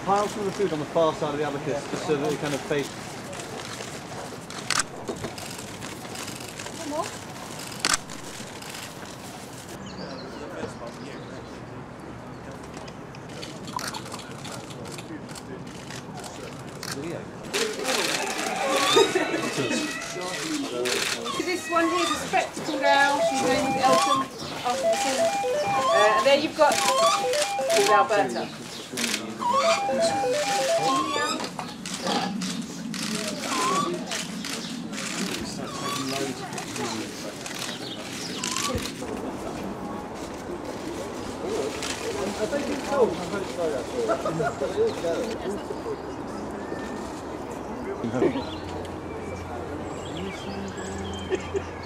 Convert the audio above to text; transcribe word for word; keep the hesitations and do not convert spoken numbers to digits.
pile some of the food on the far side of the abacus, just so that it kind of face. One more? This one here is a spectacled owl. She's named Elton after the king. Uh, and there you've got called Alberta. I think it's cold. I'm very sorry actually.